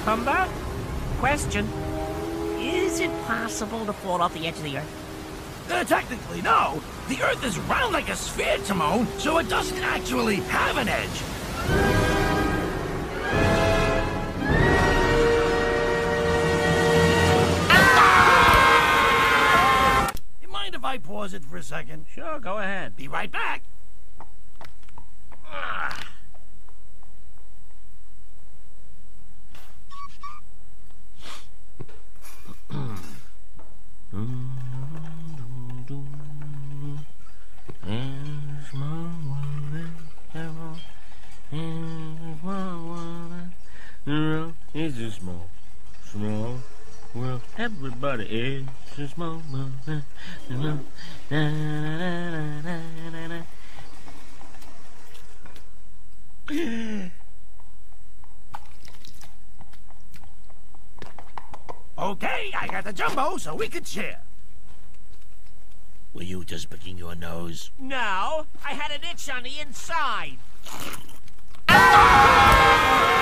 Pumba? Question. Is it possible to fall off the edge of the Earth? Technically, no. The Earth is round like a sphere, Timon, so it doesn't actually have an edge. You mind if I pause it for a second? Sure, go ahead. Be right back. It's a small world. Everybody is a small world. Okay, I got the jumbo so we could share. Were you just picking your nose? No, I had an itch on the inside.